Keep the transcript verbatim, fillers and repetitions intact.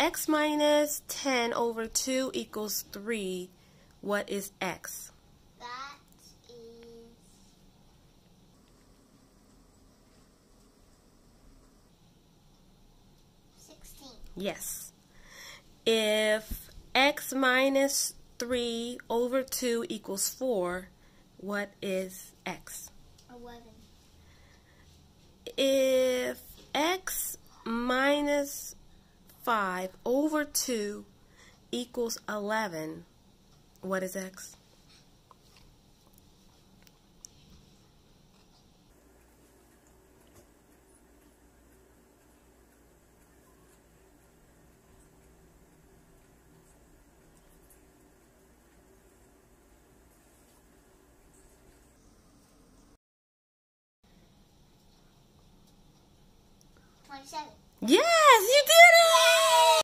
x minus ten over two equals three, what is x? That is sixteen. Yes. If x minus three over two equals four, what is x? eleven. If x minus five over two equals eleven, what is x? twenty-seven. Yes, you did